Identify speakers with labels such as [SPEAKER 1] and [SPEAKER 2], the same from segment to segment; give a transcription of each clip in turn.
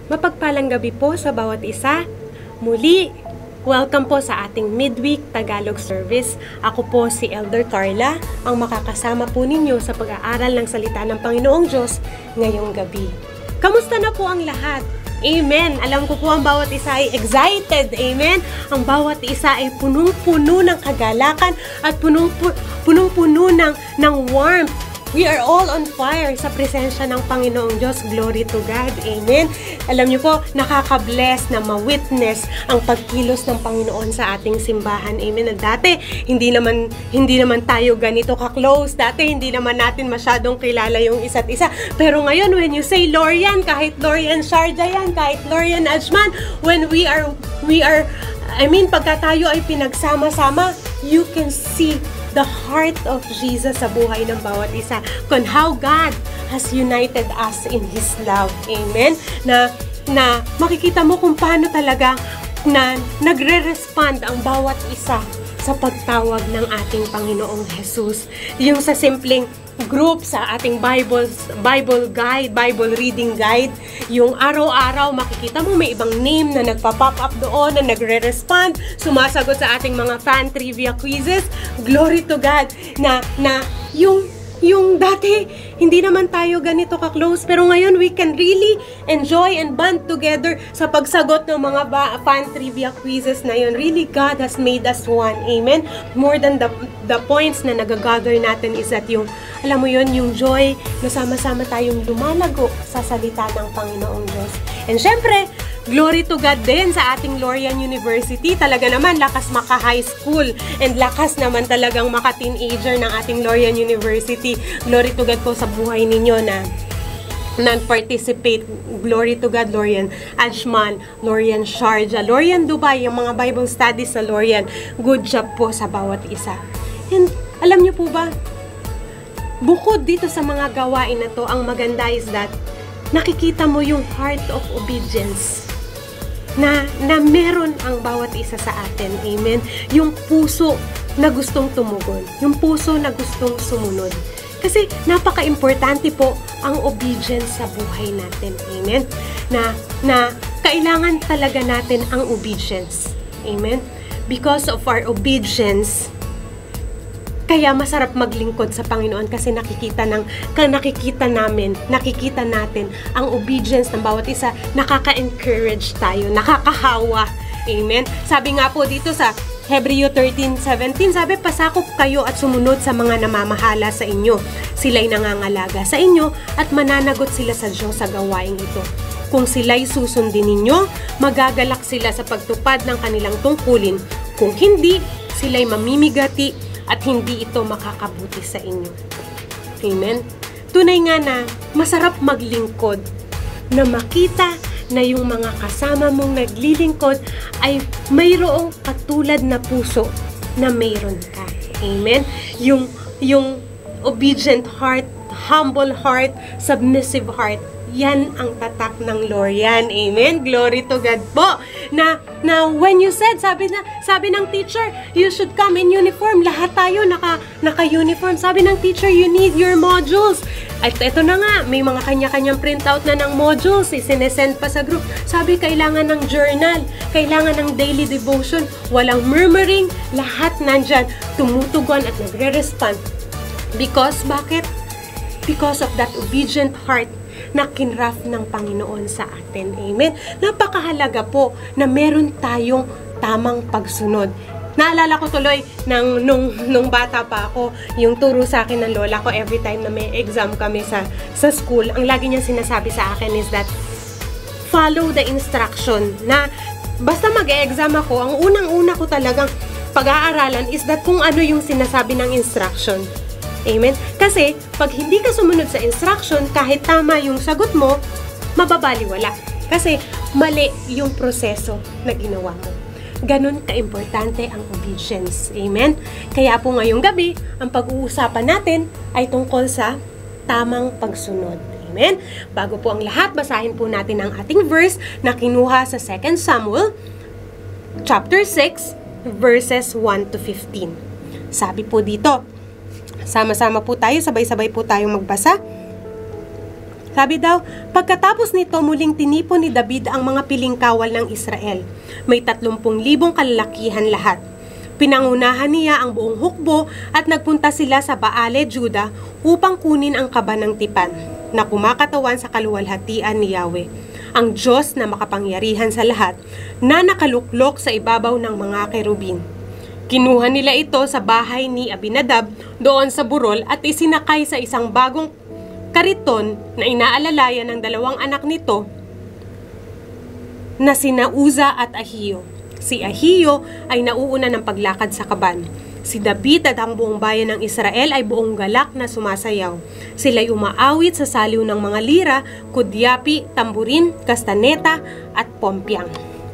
[SPEAKER 1] Mapagpalang gabi po sa bawat isa. Muli, welcome po sa ating midweek Tagalog service. Ako po si Elder Carla, ang makakasama po ninyo sa pag-aaral ng salita ng Panginoong Diyos ngayong gabi. Kamusta na po ang lahat? Amen. Alam ko po ang bawat isa ay excited. Amen. Ang bawat isa ay punong-puno ng kagalakan at punong-puno ng warmth. We are all on fire sa presensya ng Panginoong Diyos. Glory to God. Amen. Alam niyo po, nakaka-bless na ma-witness ang pagkilos ng Panginoon sa ating simbahan. Amen. At dati, hindi naman tayo ganito ka-close. Dati, hindi naman natin masyadong kilala yung isa't isa. Pero ngayon, when you say Lorian, kahit Lorian Sharjah yan, kahit Lorian Ajman, when pagka tayo ay pinagsama-sama, you can see the heart of Jesus sa buhay ng bawat isa. Kung how God has united us in His love. Amen? Na makikita mo kung paano talaga na nagre-respond ang bawat isa sa pagtawag ng ating Panginoong Jesus. Yung sa simpleng group sa ating Bible guide, Bible reading guide, yung araw-araw makikita mo may ibang name na nagpa-pop up doon, na nagre-respond, sumasagot sa ating mga fan trivia quizzes. Glory to God na yung dati hindi naman tayo ganito ka-close, pero ngayon we can really enjoy and bond together sa pagsagot ng mga fan trivia quizzes na yun. Really, God has made us one. Amen? More than the points na nagagather natin is that yung, alam mo yun, yung joy na sama-sama tayong lumalago sa salita ng Panginoong Diyos. And syempre, glory to God din sa ating Lorian University. Talaga naman, lakas maka-high school and lakas naman talagang maka-teenager ng ating Lorian University. Glory to God po sa buhay ninyo na non-participate. Glory to God, Lorian Ajman, Lorian Sharjah, Lorian Dubai, yung mga Bible studies sa Lorian. Good job po sa bawat isa. And alam niyo po ba, bukod dito sa mga gawain na to, ang maganda is that nakikita mo yung heart of obedience na meron ang bawat isa sa atin. Amen? Yung puso na gustong tumugon. Yung puso na gustong sumunod. Kasi napaka-importante po ang obedience sa buhay natin. Amen? Na kailangan talaga natin ang obedience. Amen? Because of our obedience, kaya masarap maglingkod sa Panginoon kasi nakikita natin ang obedience ng bawat isa, nakaka-encourage tayo, nakakahawa. Amen? Sabi nga po dito sa Hebreo 13:17, sabi, pasakop kayo at sumunod sa mga namamahala sa inyo. Sila'y nangangalaga sa inyo at mananagot sila sa Diyos sa gawaing ito. Kung sila'y susundin ninyo, magagalak sila sa pagtupad ng kanilang tungkulin. Kung hindi, sila'y mamimigati at hindi ito makakabuti sa inyo. Amen? Tunay nga na masarap maglingkod, na makita na yung mga kasama mong naglilingkod ay mayroong katulad na puso na mayroon ka. Amen? Yung obedient heart, humble heart, submissive heart, yan ang tatak ng Lorian. Amen? Glory to God po. Na when you said, sabi ng teacher, you should come in uniform. Lahat tayo naka-uniform. Sabi ng teacher, you need your modules. At ito na nga, may mga kanya-kanyang printout na ng modules. Sinesend pa sa group. Sabi, kailangan ng journal. Kailangan ng daily devotion. Walang murmuring. Lahat nandyan. Tumutugon at nagre-respond. Because, bakit? Because of that obedient heart na kinraf ng Panginoon sa atin. Amen? Napakahalaga po na meron tayong tamang pagsunod. Naalala ko tuloy nung bata pa ako, yung turo sa akin ng lola ko every time na may exam kami sa school, ang lagi niya sinasabi sa akin is that follow the instruction. Na basta mag-e-exam ako, ang unang-una ko talagang pag-aaralan is that kung ano yung sinasabi ng instruction. Amen? Kasi, pag hindi ka sumunod sa instruction, kahit tama yung sagot mo, mababaliwala. Kasi, mali yung proseso na ginawa mo. Ganon ka-importante ang obedience. Amen? Kaya po ngayong gabi, ang pag-uusapan natin ay tungkol sa tamang pagsunod. Amen? Bago po ang lahat, basahin po natin ang ating verse na kinuha sa 2 Samuel, chapter 6, verses 1 to 15. Sabi po dito, sama-sama po tayo, sabay-sabay po tayong magbasa. Sabi daw, pagkatapos nito muling tinipon ni David ang mga piling kawal ng Israel. May 30,000 kalalakihan lahat. Pinangunahan niya ang buong hukbo at nagpunta sila sa Baale, Juda upang kunin ang kaba ng tipan na kumakatawan sa kaluwalhatian ni Yahweh, ang Diyos na makapangyarihan sa lahat, na nakaluklok sa ibabaw ng mga kerubin. Kinuha nila ito sa bahay ni Abinadab doon sa burol at isinakay sa isang bagong kariton na inaalalayan ng 2 anak nito na sina Uza at Ahiyo. Si Ahiyo ay nauuna ng paglakad sa kaban. Si David at ang buong bayan ng Israel ay buong galak na sumasayaw. Sila'y umaawit sa saliw ng mga lira, kudyapi, tamburin, kastaneta at pompyang.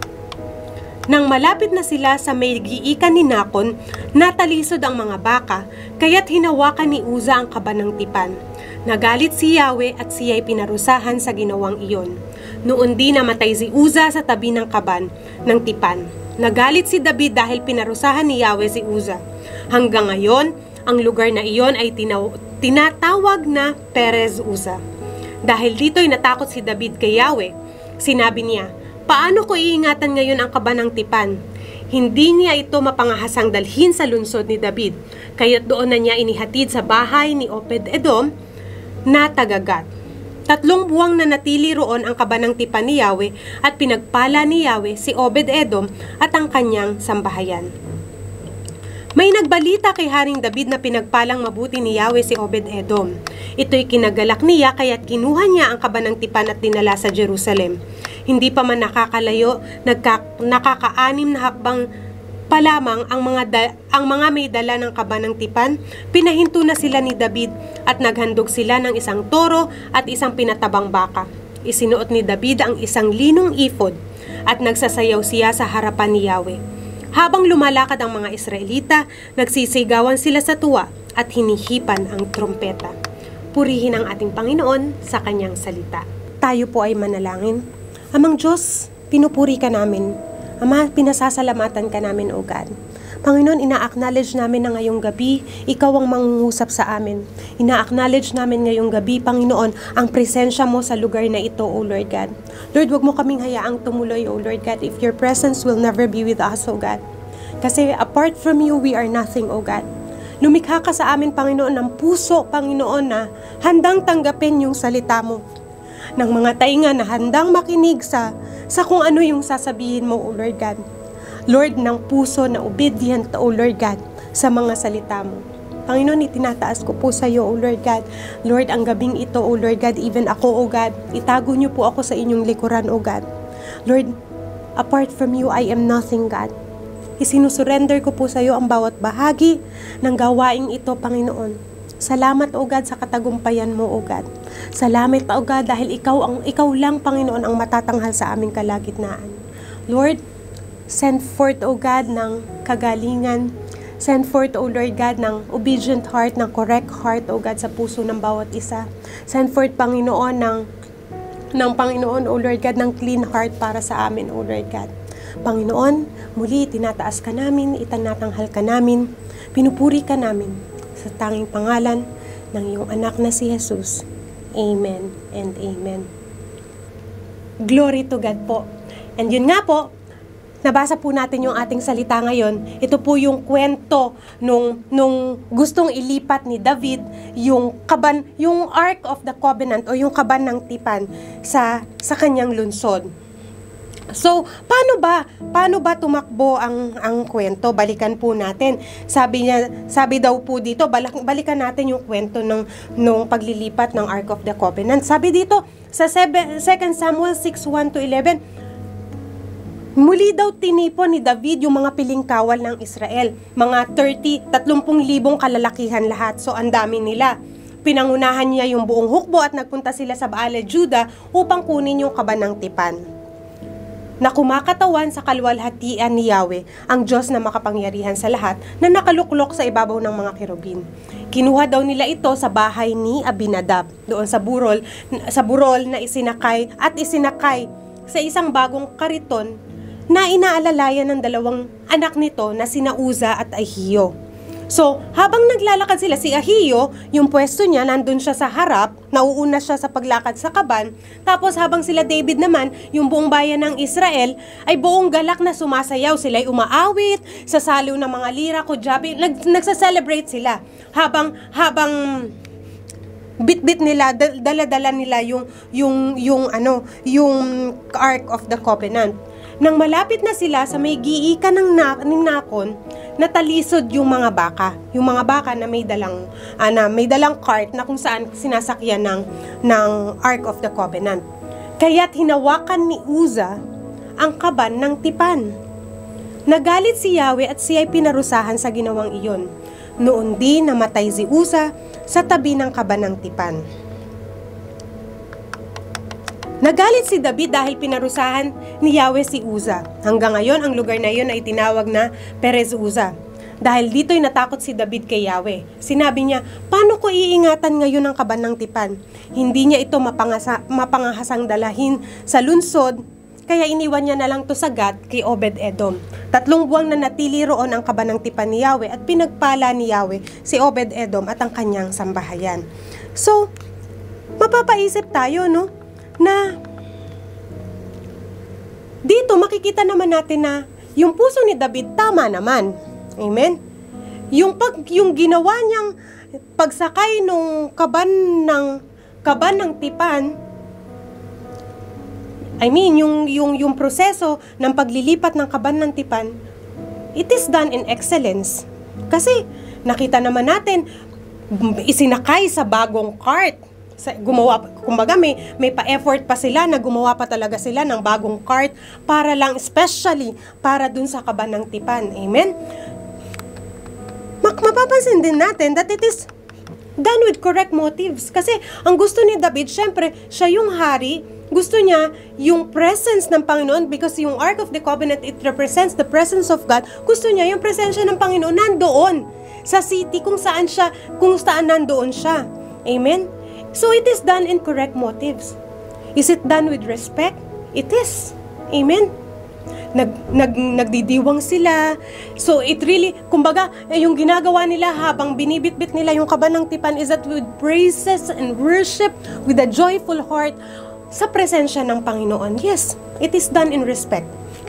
[SPEAKER 1] Nang malapit na sila sa may giikan ni Nakon, natalisod ang mga baka, kaya't hinawakan ni Uza ang kaban ng tipan. Nagalit si Yahweh at siya'y pinarusahan sa ginawang iyon. Noon din namatay si Uza sa tabi ng kaban ng tipan. Nagalit si David dahil pinarusahan ni Yahweh si Uza. Hanggang ngayon, ang lugar na iyon ay tinatawag na Perez Uza. Dahil dito'y natakot si David kay Yahweh. Sinabi niya, paano ko iingatan ngayon ang kaban ng tipan? Hindi niya ito mapangahasang dalhin sa lungsod ni David, kaya't doon na niya inihatid sa bahay ni Obed-Edom na taga-Gat. 3 buwang na natili roon ang kaban ng tipan ni Yahweh at pinagpala ni Yahweh si Obed-Edom at ang kanyang sambahayan. May nagbalita kay Haring David na pinagpalang mabuti ni Yahweh si Obed-Edom. Ito'y kinagalak niya kaya't kinuha niya ang kaban ng tipan at dinala sa Jerusalem. Hindi pa man nakakalayo, nakaka-6 na hakbang pa lamang ang mga may dala ng kaban ng tipan, pinahinto na sila ni David at naghandog sila ng isang toro at isang pinatabang baka. Isinuot ni David ang isang linong ifod at nagsasayaw siya sa harapan ni Yahweh. Habang lumalakad ang mga Israelita, nagsisigawan sila sa tuwa at hinihipan ang trompeta. Purihin ang ating Panginoon sa kanyang salita. Tayo po ay manalangin. Amang Diyos, pinupuri ka namin. Ama, pinasasalamatan ka namin, O God. Panginoon, ina-acknowledge namin na ngayong gabi, Ikaw ang mangungusap sa amin. Ina-acknowledge namin ngayong gabi, Panginoon, ang presensya mo sa lugar na ito, O Lord God. Lord, wag mo kaming hayaang tumuloy, O Lord God, if your presence will never be with us, O God. Kasi apart from you, we are nothing, O God. Lumikha ka sa amin, Panginoon, ng puso, Panginoon, na handang tanggapin yung salita mo. Ng mga tainga na handang makinig sa kung ano yung sasabihin mo, O Lord God. Lord, ng puso na obedient, O Lord God, sa mga salita mo. Panginoon, itinataas ko po sa iyo, O Lord God. Lord, ang gabing ito, O Lord God, even ako, O God, itago niyo po ako sa inyong likuran, O God. Lord, apart from you, I am nothing, God. Isinusurrender ko po sa iyo ang bawat bahagi ng gawaing ito, Panginoon. Salamat, O God, sa katagumpayan mo, O God. Salamat, O God, dahil ikaw lang, Panginoon, ang matatanghal sa aming kalagitnaan. Lord, send forth, O God, ng kagalingan. Send forth, O Lord God, ng obedient heart, ng correct heart, O God, sa puso ng bawat isa. Send forth, Panginoon, ng Panginoon, O Lord God, ng clean heart para sa amin, O Lord God. Panginoon, muli, tinataas ka namin, itanatanghal ka namin, pinupuri ka namin sa tanging pangalan ng iyong anak na si Jesus. Amen and amen. Glory to God po. And yun nga po, nabasa po natin yung ating salita ngayon. Ito po yung kwento nung gustong ilipat ni David yung Ark of the Covenant o yung kaban ng tipan sa kanyang lungsod. So, paano ba tumakbo ang kwento? Balikan po natin. Sabi daw po dito, balikan natin yung kwento nung paglilipat ng Ark of the Covenant. Sabi dito sa 2 Samuel 6:1-11, muli daw tinipon ni David yung mga piling kawal ng Israel. Mga 30,000 kalalakihan lahat. So, ang dami nila. Pinangunahan niya yung buong hukbo at nagpunta sila sa Baale, Juda upang kunin yung kaban ng tipan na kumakatawan sa kaluwalhatian ni Yahweh, ang Diyos na makapangyarihan sa lahat, na nakaluklok sa ibabaw ng mga kerubin. Kinuha daw nila ito sa bahay ni Abinadab, doon sa burol na isinakay sa isang bagong kariton na inaalalayan ng 2 anak nito na sina Uza at Ahiyo. So, habang naglalakad sila, si Ahiyo, yung pwesto niya, nandun siya sa harap, nauuna siya sa paglakad sa kaban. Tapos habang sila David naman, yung buong bayan ng Israel, ay buong galak na sumasayaw. Sila'y umaawit, sasaliw ng mga lira, kudyabi, nagsa-celebrate sila. Habang bit-bit nila, dala-dala nila yung Ark of the Covenant. Nang malapit na sila sa may giikan ng Nakon, natalisod yung mga baka. Yung mga baka na may dalang cart na kung saan sinasakyan ng Ark of the Covenant. Kaya't hinawakan ni Uza ang kaban ng tipan. Nagalit si Yahweh at siya ay pinarusahan sa ginawang iyon. Noon din namatay si Uza sa tabi ng kaban ng tipan. Nagalit si David dahil pinarusahan ni Yahweh si Uza. Hanggang ngayon, ang lugar na iyon ay tinawag na Perez Uza. Dahil dito'y natakot si David kay Yahweh. Sinabi niya, paano ko iingatan ngayon ang kaban ng tipan? Hindi niya ito mapangahasang dalahin sa lunsod, kaya iniwan niya na lang to sa Gat kay Obed-Edom. 3 buwang na natili roon ang kaban ng tipan ni Yahweh at pinagpala ni Yahweh si Obed-Edom at ang kanyang sambahayan. So, mapapaisip tayo, no? Na dito makikita naman natin na yung puso ni David tama naman. Amen? Yung ginawa niyang pagsakay nung kaban ng tipan, yung proseso ng paglilipat ng kaban ng tipan, it is done in excellence. Kasi nakita naman natin, isinakay sa bagong cart. Kumbaga may pa-effort pa sila na gumawa pa talaga sila ng bagong cart para lang, especially para dun sa kaban ng tipan. Amen? Mapapansin din natin that it is done with correct motives. Kasi ang gusto ni David, syempre, siya yung hari, gusto niya yung presence ng Panginoon, because yung Ark of the Covenant, it represents the presence of God. Gusto niya yung presensya ng Panginoon nandoon sa city kung saan nandoon siya. Amen? So it is done in correct motives. Is it done with respect? It is. Amen? Nagdidiwang sila. So it really, kumbaga, yung ginagawa nila habang binibitbit nila yung kaban ng tipan is that with praises and worship, with a joyful heart, sa presensya ng Panginoon. Yes, it is done in respect.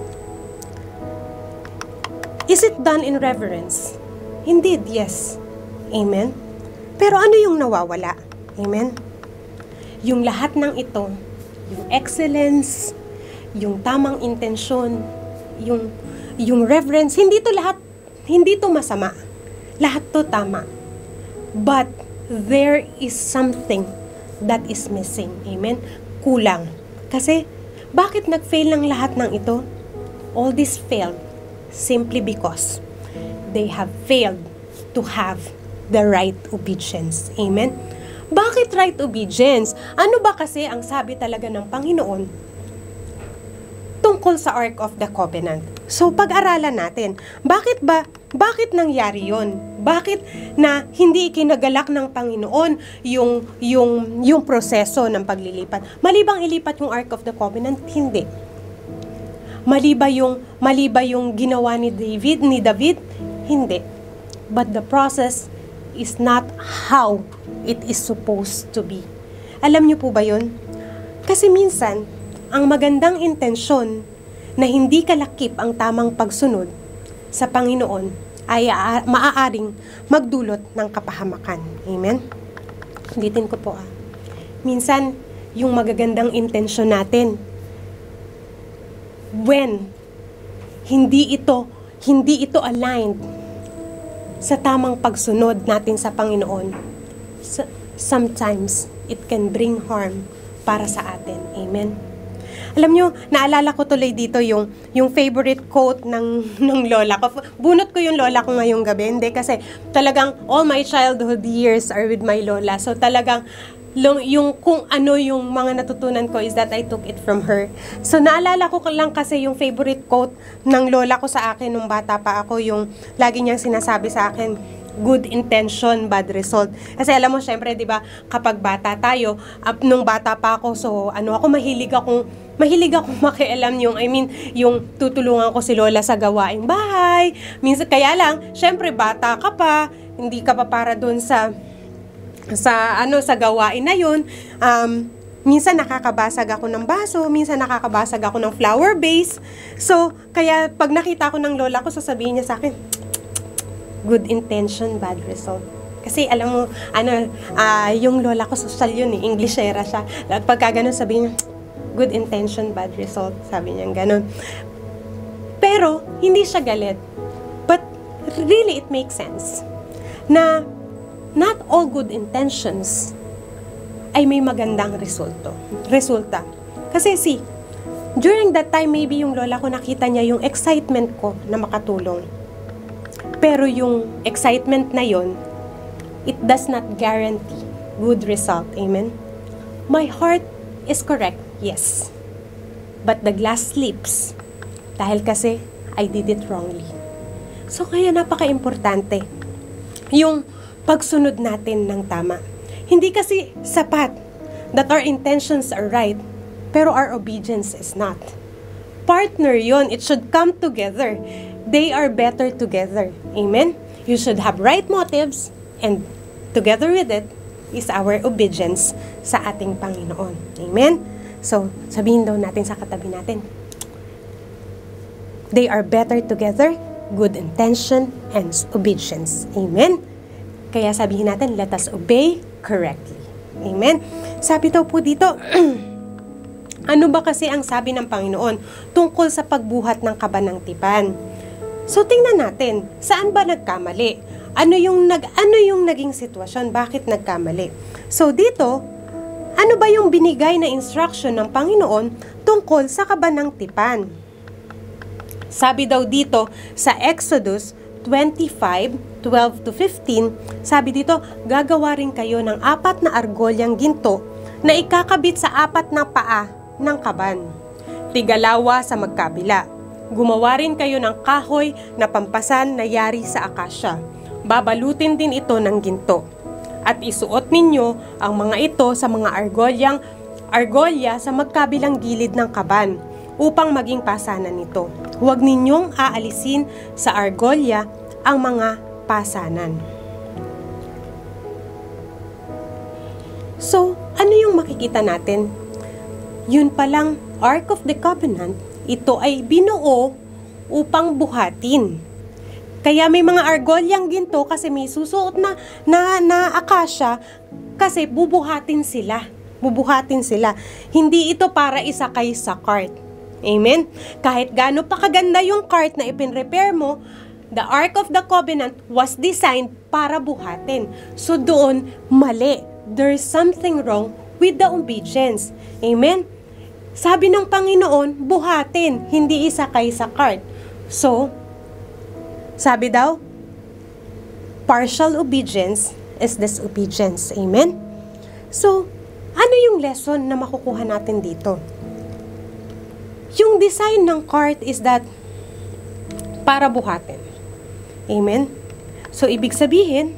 [SPEAKER 1] Is it done in reverence? Indeed, yes. Amen? Pero ano yung nawawala? Amen? Yung lahat ng ito, yung excellence, yung tamang intensyon, yung reverence, hindi to masama. Lahat to tama. But there is something that is missing. Amen? Kulang. Kasi, bakit nag-fail ng lahat ng ito? All this failed simply because they have failed to have the right obedience. Amen? Bakit right obedience? Ano ba kasi ang sabi talaga ng Panginoon tungkol sa Ark of the Covenant? So, pag-aralan natin, bakit nangyari yon? Bakit na hindi ikinagalak ng Panginoon yung proseso ng paglilipat? Malibang ilipat yung Ark of the Covenant? Hindi. Maliba yung ginawa ni David? Hindi. But the process is not how it is supposed to be. Alam niyo po ba yun? Kasi minsan, ang magandang intensyon na hindi kalakip ang tamang pagsunod sa Panginoon ay maaaring magdulot ng kapahamakan. Amen? Ulitin ko po. Minsan, yung magagandang intensyon natin, when hindi ito aligned sa tamang pagsunod natin sa Panginoon, sometimes it can bring harm para sa atin. Amen? Alam nyo, naalala ko tuloy dito yung favorite quote ng lola ko. Bunot ko yung lola ko ngayong gabi. Hindi, kasi talagang all my childhood years are with my lola. So talagang yung kung ano yung mga natutunan ko is that I took it from her. So naalala ko lang kasi yung favorite quote ng lola ko sa akin nung bata pa ako, yung lagi niyang sinasabi sa akin, good intention, bad result. Kasi alam mo, syempre, di ba, kapag bata tayo, nung bata pa ako, so, mahilig akong makialam yung tutulungan ko si Lola sa gawaing bahay. Minsan, kaya lang, syempre, bata ka pa, hindi ka pa para doon sa gawain na yun. Minsan nakakabasag ako ng baso, minsan nakakabasag ako ng flower vase. So, kaya pag nakita ko ng lola ko, sasabihin niya sa akin, good intention, bad result. Kasi alam mo, yung lola ko social yun eh, Englishera siya. At pagka ganun, sabihin niya, good intention, bad result. Sabi niya ganun. Pero, hindi siya galit. But, really, it makes sense na not all good intentions ay may magandang resulta. Kasi during that time, maybe yung lola ko nakita niya yung excitement ko na makatulong. Pero yung excitement na yon, it does not guarantee good result. Amen? My heart is correct, yes. But the glass slips. Dahil kasi, I did it wrongly. So, kaya napaka-importante yung pagsunod natin ng tama. Hindi kasi sapat that our intentions are right, pero our obedience is not. Partner yon, it should come together. They are better together. Amen? You should have right motives, and together with it is our obedience sa ating Panginoon. Amen? So, sabihin daw natin sa katabi natin, they are better together, good intention and obedience. Amen? Kaya sabihin natin, let us obey correctly. Amen? Sabi daw po dito, ano ba kasi ang sabi ng Panginoon tungkol sa pagbuhat ng kaba ng tipan? So, tingnan natin, saan ba nagkamali? Ano yung naging sitwasyon? Bakit nagkamali? So, dito, ano ba yung binigay na instruction ng Panginoon tungkol sa kaba ng tipan? Sabi daw dito sa Exodus 25:12-15, sabi dito, gagawa rin kayo ng 4 na argolyang ginto na ikakabit sa 4 na paa ng kaban. Tigalawa sa magkabila. Gumawa rin kayo ng kahoy na pampasan na yari sa akasya. Babalutin din ito ng ginto. At isuot ninyo ang mga ito sa mga argolya sa magkabilang gilid ng kaban upang maging pasanan nito. Huwag ninyong aalisin sa argolya ang mga pasanan. So, ano yung makikita natin? Yun palang Ark of the Covenant, ito ay binuo upang buhatin. Kaya may mga argolyang ginto kasi may susuot na akasya kasi bubuhatin sila. Hindi ito para isakay sa cart. Amen? Kahit gaano pa kaganda yung cart na ipin-repair mo, the Ark of the Covenant was designed para buhatin. So doon, mali. There's something wrong with the obedience. Amen? Sabi ng Panginoon, buhatin, hindi isakay sa cart. So, sabi daw, partial obedience is disobedience. Amen? So, ano yung lesson na makukuha natin dito? Yung design ng cart is that para buhatin. Amen? So, ibig sabihin,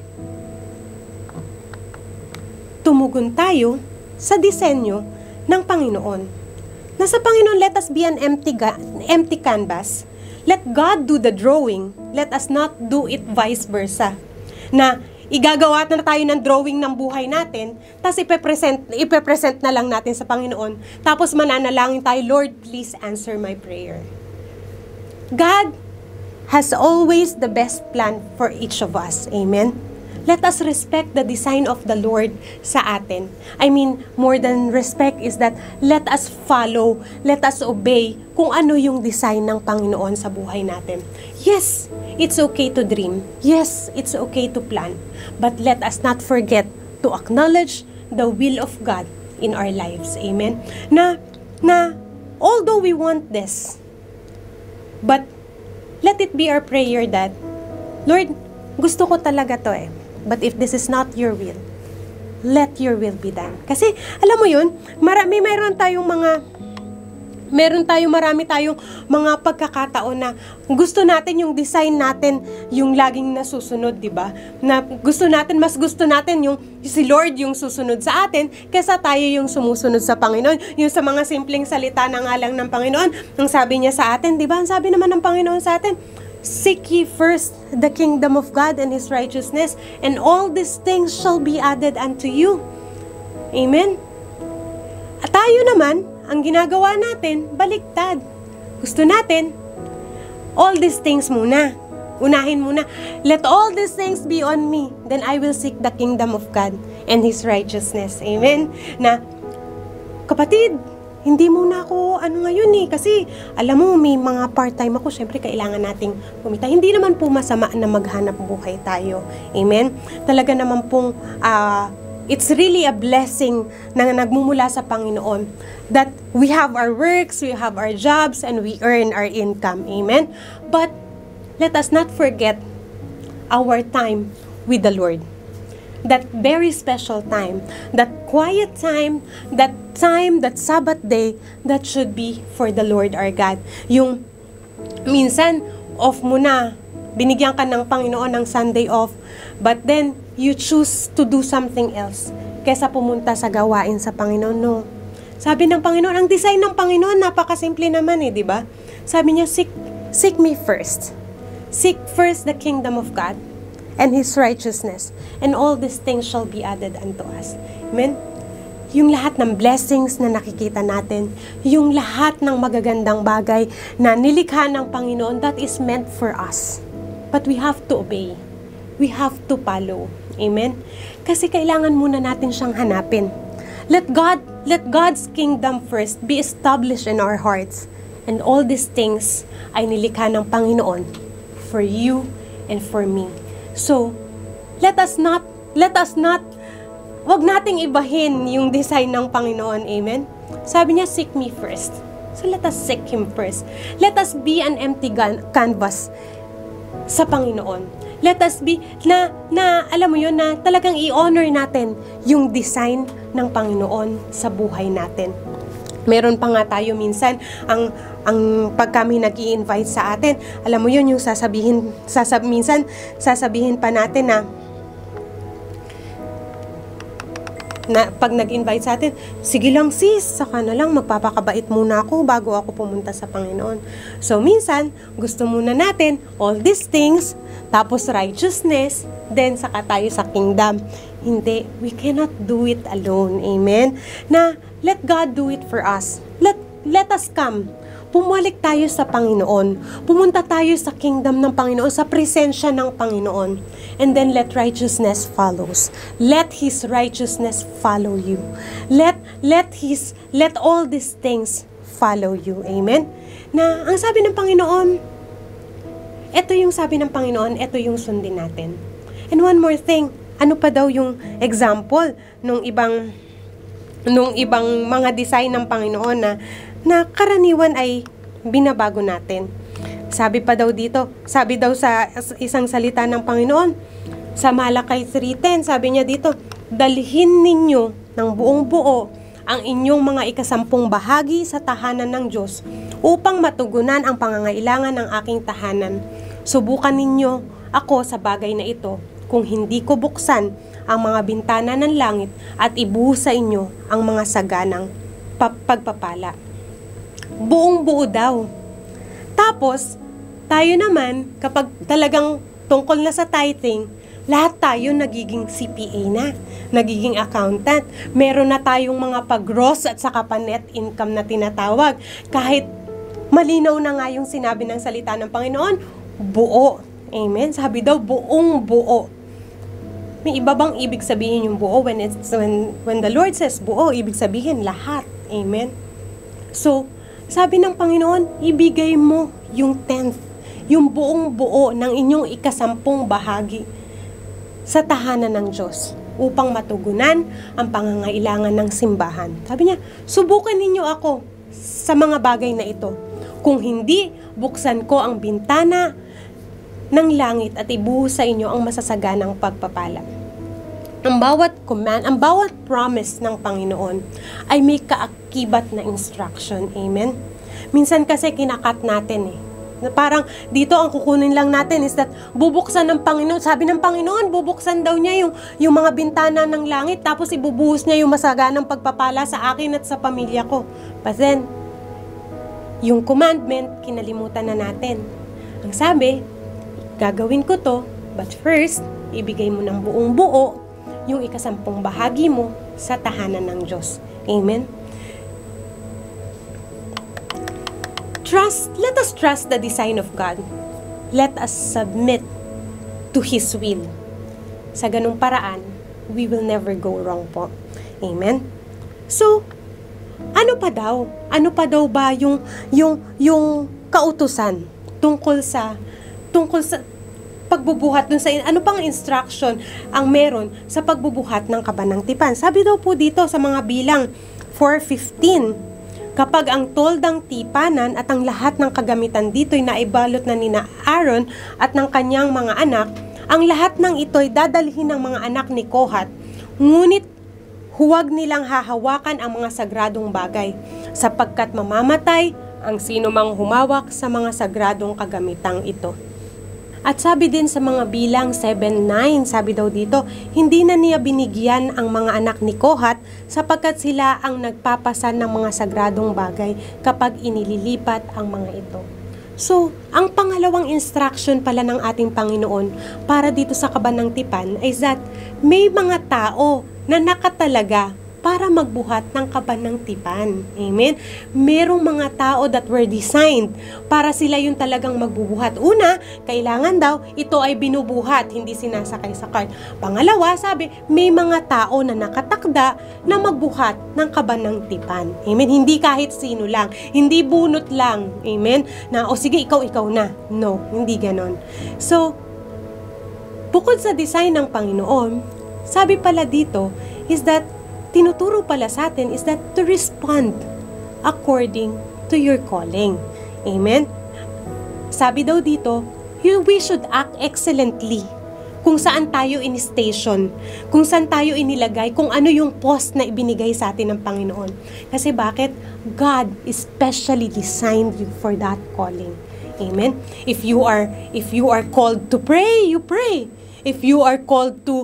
[SPEAKER 1] tumugon tayo sa disenyo ng Panginoon. Nasa Panginoon, let us be an empty canvas. Let God do the drawing. Let us not do it vice versa. Na igagawa na tayo ng drawing ng buhay natin, tapos ipepresent na lang natin sa Panginoon, tapos mananalangin tayo, Lord, please answer my prayer. God has always the best plan for each of us. Amen? Let us respect the design of the Lord sa atin. I mean, more than respect is that let us follow, let us obey kung ano yung design ng Panginoon sa buhay natin. Yes, it's okay to dream. Yes, it's okay to plan. But let us not forget to acknowledge the will of God in our lives. Amen? Na although we want this, but let it be our prayer that, Lord, gusto ko talaga to eh. But if this is not your will, let your will be done. Kasi, alam mo yun, mayroon tayong marami tayong mga pagkakataon na gusto natin yung design natin yung laging nasusunod, di ba? Na mas gusto natin yung si Lord yung susunod sa atin kaysa tayo yung sumusunod sa Panginoon. Yung sa mga simpleng salita na nga lang ng Panginoon, ang sabi niya sa atin, di ba? Ang sabi naman ng Panginoon sa atin, seek ye first the kingdom of God and His righteousness, and all these things shall be added unto you. Amen? At tayo naman, ang ginagawa natin, baliktad. Gusto natin, all these things muna. Unahin muna. Let all these things be on me. Then I will seek the kingdom of God and His righteousness. Amen? Na, kapatid, hindi muna ako, ngayon kasi, alam mo, may mga part-time ako, syempre, kailangan nating kumita. Hindi naman po masama na maghanap buhay tayo. Amen? Talaga naman pong, it's really a blessing na nagmumula sa Panginoon that we have our works, we have our jobs, and we earn our income. Amen? But let us not forget our time with the Lord. That very special time, that quiet time, that Sabbath day, that should be for the Lord our God. Yung minsan, off mo na, binigyan ka ng Panginoon ng Sunday off, but then, you choose to do something else kaysa pumunta sa gawain sa Panginoon. No. Sabi ng Panginoon, ang design ng Panginoon, napakasimple naman di ba? Sabi niya, seek me first. Seek first the kingdom of God and His righteousness, and all these things shall be added unto us. Amen? Yung lahat ng blessings na nakikita natin, yung lahat ng magagandang bagay na nilikha ng Panginoon, that is meant for us. But we have to obey. We have to follow. Amen? Kasi kailangan muna natin siyang hanapin. Let God's kingdom first be established in our hearts. And all these things ay nilikha ng Panginoon for you and for me. So, let us not, wag nating ibahin yung design ng Panginoon. Amen? Sabi niya, seek me first. So, let us seek Him first. Let us be an empty canvas sa Panginoon. Let us be, alam mo yun, na talagang i-honor natin yung design ng Panginoon sa buhay natin. Meron pa nga tayo minsan, ang pag kami nag-i-invite sa atin, alam mo yun, yung minsan sasabihin pa natin na pag nag-invite sa atin, sige lang sis, saka na lang magpapakabait muna ako bago ako pumunta sa Panginoon. So minsan, gusto muna natin all these things, tapos righteousness, then saka tayo sa kingdom. Hindi, we cannot do it alone. Amen? Na let God do it for us. Let us come. Pumalik tayo sa Panginoon. Pumunta tayo sa kingdom ng Panginoon, sa presensya ng Panginoon. And then let righteousness follows. Let His righteousness follow you. Let all these things follow you. Amen? Na ang sabi ng Panginoon, ito yung sabi ng Panginoon, ito yung sundin natin. And one more thing, ano pa daw yung example nung ibang mga design ng Panginoon na karaniwan ay binabago natin. Sabi pa daw dito, sabi daw sa isang salita ng Panginoon, sa Malakay 3:10, sabi niya dito, dalhin ninyo ng buong buo ang inyong mga ikasampung bahagi sa tahanan ng Diyos upang matugunan ang pangangailangan ng aking tahanan. Subukan ninyo ako sa bagay na ito kung hindi ko buksan ang mga bintana ng langit at ibuhos sa inyo ang mga saganang pagpapala. Buong buo daw. Tapos, tayo naman, kapag talagang tungkol na sa tithing, lahat tayo nagiging CPA na, nagiging accountant. Meron na tayong mga pag-gross at saka pa-net income na tinatawag. Kahit malinaw na nga yung sinabi ng salita ng Panginoon, buo. Amen? Sabi daw, buong buo. May iba bang ibig sabihin yung buo? When the Lord says buo, ibig sabihin lahat. Amen? So, sabi ng Panginoon, ibigay mo yung 10th, yung buong buo ng inyong ikasampung bahagi sa tahanan ng Diyos upang matugunan ang pangangailangan ng simbahan. Sabi niya, subukan ninyo ako sa mga bagay na ito. Kung hindi, buksan ko ang bintana ng langit at ibuhos sa inyo ang masasaganang pagpapala. Ang bawat command, ang bawat promise ng Panginoon ay may kaakibat na instruction. Amen? Minsan kasi kinakat natin na parang dito ang kukunin lang natin is that bubuksan ng Panginoon. Sabi ng Panginoon, bubuksan daw niya yung mga bintana ng langit, tapos ibubuhos niya yung masaganang pagpapala sa akin at sa pamilya ko. But then, yung commandment, kinalimutan na natin. Ang sabi, gagawin ko to, but first, ibigay mo ng buong buo yung 10 bahagi mo sa tahanan ng Diyos. Amen? Let us trust the design of God. Let us submit to His will. Sa ganung paraan, we will never go wrong po. Amen? So, ano pa daw? Ano pa daw ba yung kautusan tungkol sa pagbubuhat dun sa ano pang instruction ang meron sa pagbubuhat ng kaban ng tipan? Sabi daw po dito sa mga Bilang 4:15, kapag ang toldang tipanan at ang lahat ng kagamitan dito'y naibalot na nina Aaron at ng kanyang mga anak, ang lahat ng ito'y dadalhin ng mga anak ni Kohat, ngunit huwag nilang hahawakan ang mga sagradong bagay, sapagkat mamamatay ang sino mang humawak sa mga sagradong kagamitang ito. At sabi din sa mga Bilang 7:9, sabi daw dito, hindi na niya binigyan ang mga anak ni Kohat sapagkat sila ang nagpapasan ng mga sagradong bagay kapag inililipat ang mga ito. So, ang pangalawang instruction pala ng ating Panginoon para dito sa kaban ng tipan is that may mga tao na nakatalaga para magbuhat ng kaban ng tipan. Amen? Merong mga tao that were designed para sila yung talagang magbubuhat. Una, kailangan daw ito ay binubuhat, hindi sinasakay sa cart. Pangalawa, sabi, may mga tao na nakatakda na magbuhat ng kaban ng tipan. Amen? Hindi kahit sino lang. Hindi bunot lang. Amen? Na, o sige, ikaw na. No, hindi ganon. So, bukod sa design ng Panginoon, sabi pala dito is that tinuturo pala sa atin is that to respond according to your calling. Amen? Sabi daw dito, we should act excellently kung saan tayo in-station, kung saan tayo inilagay, kung ano yung post na ibinigay sa atin ng Panginoon. Kasi bakit? God especially designed you for that calling. Amen? If you are called to pray, you pray. If you are called to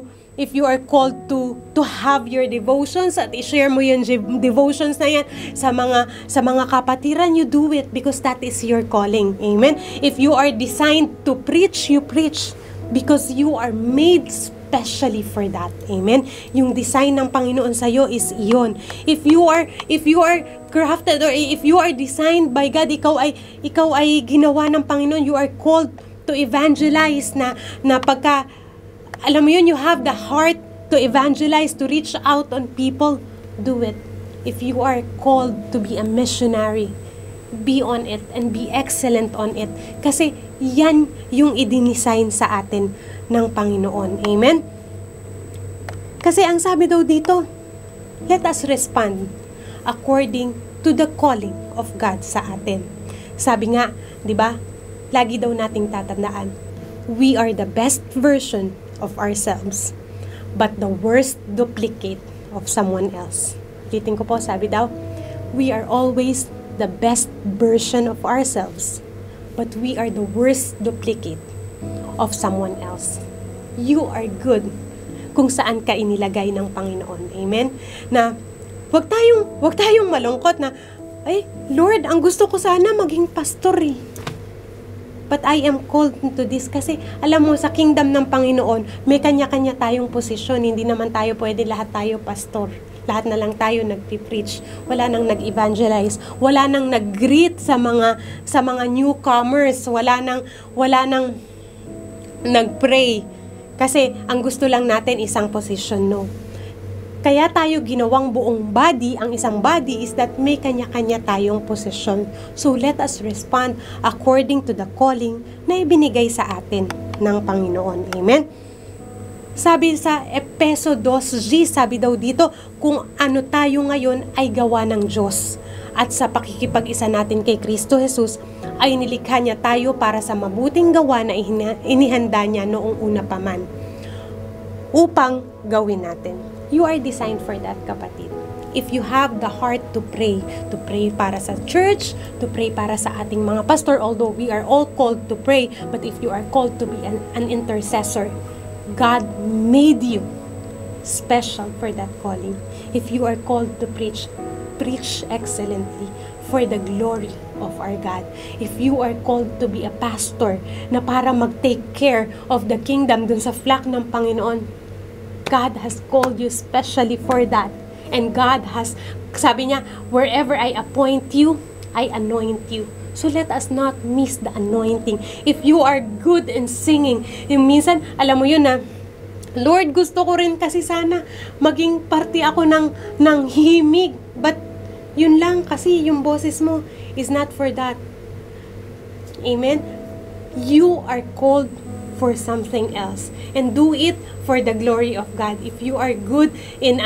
[SPEAKER 1] have your devotions at i-share mo yung devotions na yan sa mga kapatiran, you do it because that is your calling. Amen? If you are designed to preach, you preach because you are made specially for that. Amen? Yung design ng Panginoon sa iyo is iyon. If you are crafted or if you are designed by God, ikaw ay ginawa ng Panginoon, you are called to evangelize na pagka alam mo yun, you have the heart to evangelize, to reach out on people, do it. If you are called to be a missionary, be on it and be excellent on it. Kasi yan yung idinisign sa atin ng Panginoon. Amen? Kasi ang sabi daw dito, let us respond according to the calling of God sa atin. Sabi nga, di ba, lagi daw nating tatandaan, we are the best version of ourselves, but the worst duplicate of someone else. Ulitin ko po, sabi daw, we are always the best version of ourselves, but we are the worst duplicate of someone else. You are good kung saan ka inilagay ng Panginoon. Amen? Na wag tayong malungkot na, ay, Lord, ang gusto ko sana maging pastor eh. But I am called into this kasi alam mo sa kingdom ng Panginoon, may kanya-kanya tayong posisyon. Hindi naman tayo pwede lahat tayo pastor. Lahat na lang tayo nagpi-preach. Wala nang nag-evangelize. Wala nang nag-greet sa mga newcomers. Wala nang nag-pray. Kasi ang gusto lang natin isang posisyon, no. Kaya tayo ginawang buong body, ang isang body is that may kanya-kanya tayong posisyon. So let us respond according to the calling na ibinigay sa atin ng Panginoon. Amen? Sabi sa Efeso 2:10, sabi daw dito, kung ano tayo ngayon ay gawa ng Diyos. At sa pakikipag-isa natin kay Kristo Jesus, ay nilikha niya tayo para sa mabuting gawa na inihanda niya noong una pa man, upang gawin natin. You are designed for that, kapatid. if you have the heart to pray para sa church, to pray para sa ating mga pastor, although we are all called to pray, but if you are called to be an intercessor, God made you special for that calling. If you are called to preach excellently for the glory of our God. If you are called to be a pastor na para mag-take care of the kingdom dun sa flock ng Panginoon, God has called you specially for that. And God has, sabi niya, wherever I appoint you, I anoint you. So let us not miss the anointing. If you are good in singing, yung minsan, alam mo yun na, Lord, gusto ko rin kasi sana maging parte ako ng himig. But yun lang kasi yung boses mo is not for that. Amen? You are called for something else, and do it for the glory of God. If you are good in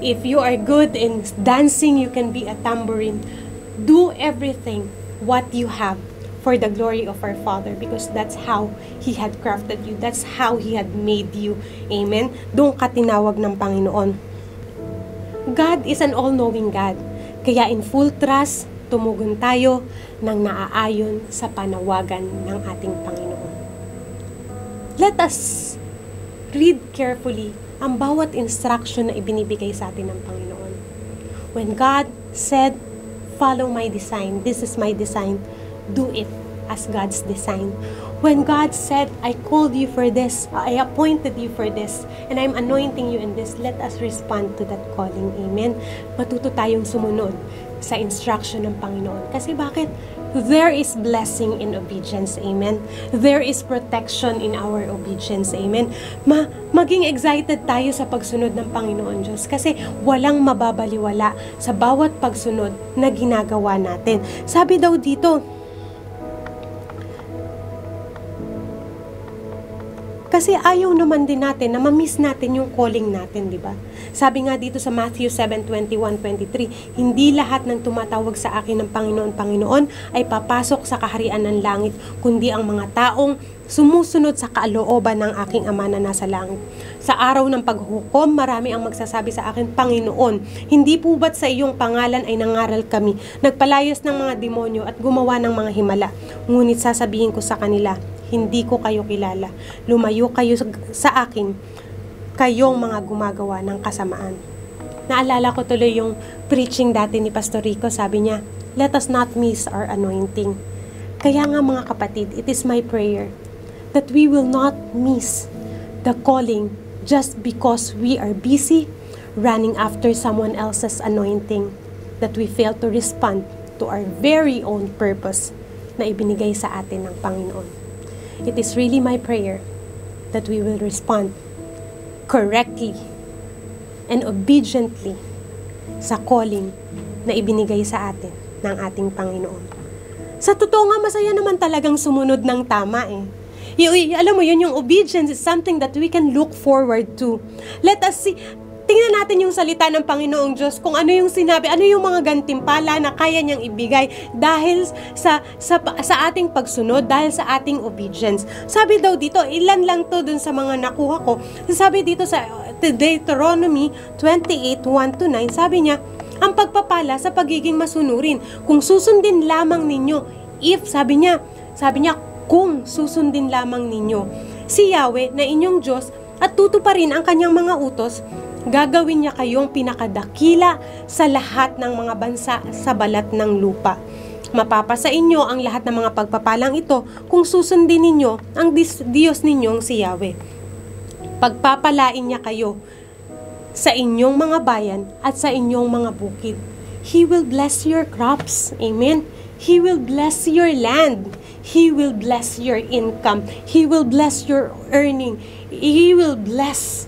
[SPEAKER 1] dancing, you can be a tambourine. Do everything what you have for the glory of our Father, because that's how He had crafted you. That's how He had made you. Amen? Doon ka tinawag ng Panginoon. God is an all-knowing God. Kaya in full trust, tumugon tayo ng naaayon sa panawagan ng ating Panginoon. Let us read carefully ang bawat instruction na ibinibigay sa atin ng Panginoon. When God said, follow my design, this is my design, do it as God's design. When God said, I called you for this, I appointed you for this, and I'm anointing you in this, let us respond to that calling. Amen? Matuto tayong sumunod sa instruction ng Panginoon. Kasi bakit? There is blessing in obedience. Amen? There is protection in our obedience. Amen? Maging excited tayo sa pagsunod ng Panginoon Diyos kasi walang mababaliwala sa bawat pagsunod na ginagawa natin. Sabi daw dito, kasi ayaw naman din natin na ma-miss natin yung calling natin, di ba? Sabi nga dito sa Matthew 7:21-23, hindi lahat ng tumatawag sa akin ng Panginoon, Panginoon ay papasok sa kaharian ng langit, kundi ang mga taong sumusunod sa kalooban ng aking Ama na nasa langit. Sa araw ng paghukom, marami ang magsasabi sa akin, Panginoon, hindi po ba't sa iyong pangalan ay nangaral kami, nagpalayas ng mga demonyo at gumawa ng mga himala? Ngunit sasabihin ko sa kanila, hindi ko kayo kilala. Lumayo kayo sa akin, kayong mga gumagawa ng kasamaan. Naalala ko tuloy yung preaching dati ni Pastor Rico. Sabi niya, let us not miss our anointing. Kaya nga mga kapatid, it is my prayer that we will not miss the calling just because we are busy running after someone else's anointing, that we fail to respond to our very own purpose na ibinigay sa atin ng Panginoon. It is really my prayer that we will respond correctly and obediently sa calling na ibinigay sa atin ng ating Panginoon. Sa totoo nga, masaya naman talagang sumunod ng tama eh. Alam mo yun, yung obedience is something that we can look forward to. Let us see. Tingnan natin yung salita ng Panginoong Diyos, kung ano yung sinabi, ano yung mga gantimpala na kaya niyang ibigay dahil sa ating pagsunod, dahil sa ating obedience. Sabi daw dito, ilan lang to dun sa mga nakuha ko. Sabi dito sa Deuteronomy 28:1-9, sabi niya, ang pagpapala sa pagiging masunurin, kung susundin lamang ninyo, sabi niya, kung susundin lamang ninyo si Yahweh na inyong Diyos at tutuparin ang kanyang mga utos, gagawin niya kayong pinakadakila sa lahat ng mga bansa sa balat ng lupa. Mapapasa inyo ang lahat ng mga pagpapalang ito kung susundin ninyo ang Diyos ninyong si Yahweh. Pagpapalain niya kayo sa inyong mga bayan at sa inyong mga bukid. He will bless your crops. Amen? He will bless your land. He will bless your income. He will bless your earning. He will bless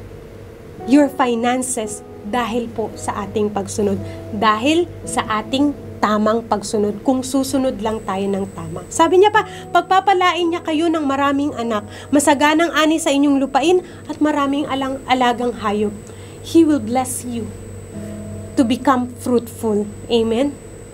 [SPEAKER 1] your finances dahil po sa ating pagsunod. Dahil sa ating tamang pagsunod, kung susunod lang tayo ng tama. Sabi niya pa, pagpapalain niya kayo ng maraming anak, masaganang ani sa inyong lupain at maraming alagang hayop. He will bless you to become fruitful. Amen?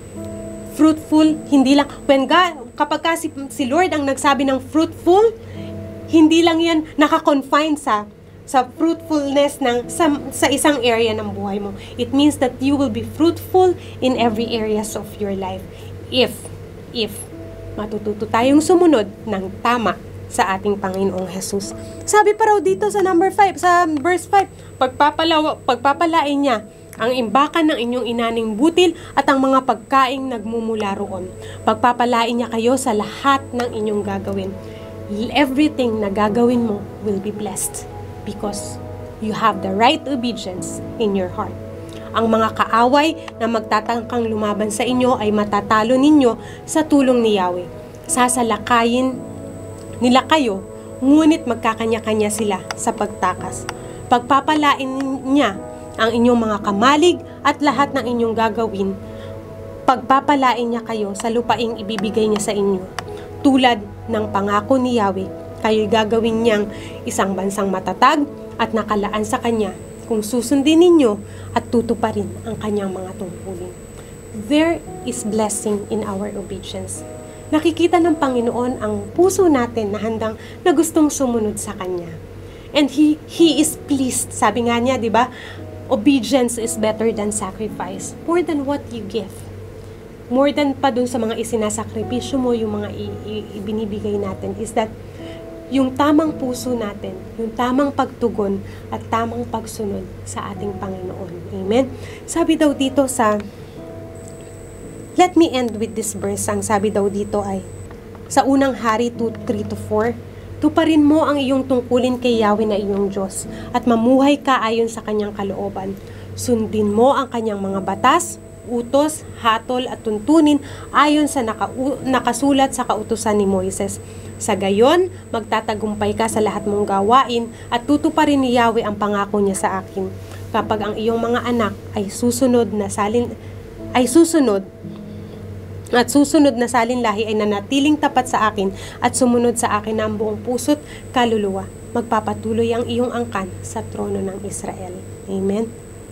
[SPEAKER 1] Fruitful, hindi lang, kapag si Lord ang nagsabi ng fruitful, hindi lang yan nakakonfine sa sa fruitfulness sa isang area ng buhay mo. It means that you will be fruitful in every areas of your life. If matututo tayong sumunod ng tama sa ating Panginoong Jesus. Sabi pa raw dito sa number 5, sa verse 5, pagpapalain niya ang imbakan ng inyong inaning butil at ang mga pagkaing nagmumula roon. Pagpapalain niya kayo sa lahat ng inyong gagawin. Everything na gagawin mo will be blessed because you have the right obedience in your heart. Ang mga kaaway na magtatangkang lumaban sa inyo ay matatalo ninyo sa tulong ni Yahweh. Sasalakayin nila kayo, ngunit magkakanya-kanya sila sa pagtakas. Pagpapalain niya ang inyong mga kamalig at lahat ng inyong gagawin. Pagpapalain niya kayo sa lupaing ibibigay niya sa inyo. Tulad ng pangako ni Yahweh, kayo'y gagawin niyang isang bansang matatag at nakalaan sa kanya kung susundin ninyo at tutuparin ang kanyang mga tungkulin. There is blessing in our obedience. Nakikita ng Panginoon ang puso natin na gustong sumunod sa Kanya. And He is pleased. Sabi nga niya, di ba? Obedience is better than sacrifice. More than what you give. More than pa dun sa mga isinasakripisyo mo, yung mga ibinibigay natin, is that yung tamang puso natin, yung tamang pagtugon at tamang pagsunod sa ating Panginoon. Amen? Sabi daw dito let me end with this verse. Ang sabi daw dito ay, sa unang Hari 2:3-4, tuparin mo ang iyong tungkulin kay Yahweh na iyong Diyos at mamuhay ka ayon sa kanyang kalooban. Sundin mo ang kanyang mga batas, utos, hatol at tuntunin ayon sa nakasulat sa kautusan ni Moises. Sa gayon, magtatagumpay ka sa lahat mong gawain at tutuparin ni Yahweh ang pangako niya sa akin. Kapag ang iyong mga anak ay susunod na salin lahi ay nanatiling tapat sa akin at sumunod sa akin ng buong puso't kaluluwa, magpapatuloy ang iyong angkan sa trono ng Israel. Amen.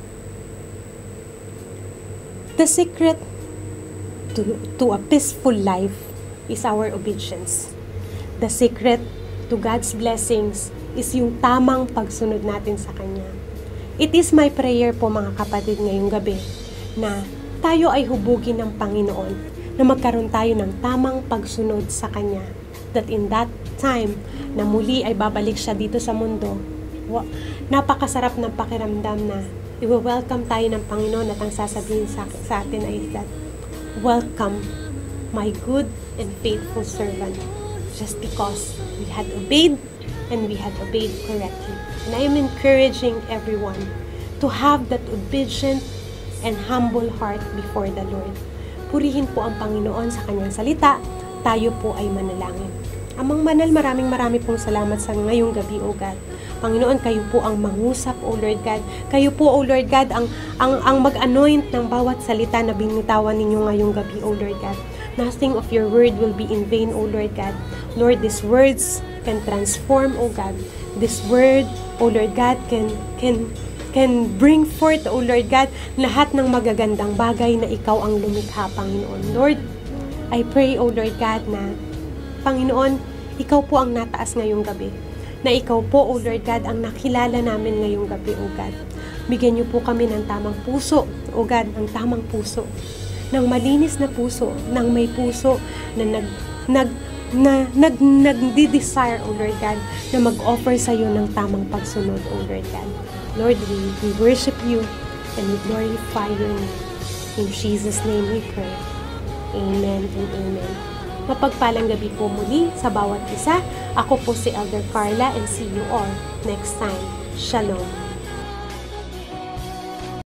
[SPEAKER 1] The secret to a peaceful life is our obedience. The secret to God's blessings is yung tamang pagsunod natin sa Kanya. It is my prayer po mga kapatid ngayong gabi na tayo ay hubugin ng Panginoon, na magkaroon tayo ng tamang pagsunod sa Kanya. That in that time, na muli ay babalik siya dito sa mundo, napakasarap ng pakiramdam na i-welcome tayo ng Panginoon at ang sasabihin sa atin ay that, welcome, my good and faithful servant, just because we had obeyed and we had obeyed correctly. And I am encouraging everyone to have that obedient and humble heart before the Lord. Purihin po ang Panginoon sa Kanyang salita, tayo po ay manalangin. Amang Manal, maraming pong salamat sa ngayong gabi, O God. Panginoon, kayo po ang mangusap, O Lord God. Kayo po, O Lord God, ang mag-anoint ng bawat salita na binitawan ninyo ngayong gabi, O Lord God. Nothing of your word will be in vain, O Lord God. Lord, these words can transform, O God. This word, O Lord God, can bring forth, O Lord God, lahat ng magagandang bagay na ikaw ang lumikha, Panginoon. Lord, I pray, O Lord God, na Panginoon, ikaw po ang nataas ngayong gabi. Na ikaw po, O Lord God, ang nakilala namin ngayong gabi, O God. Bigyan niyo po kami ng tamang puso, O God, ng tamang puso. Ng malinis na puso, ng may puso na nagdi-desire, O Lord God, na mag-offer sa iyo ng tamang pagsunod, O Lord God. Lord, we worship you and we glorify your name. In Jesus' name we pray. Amen and amen. Mapagpalang gabi po muli sa bawat isa. Ako po si Elder Carla and see you all next time. Shalom.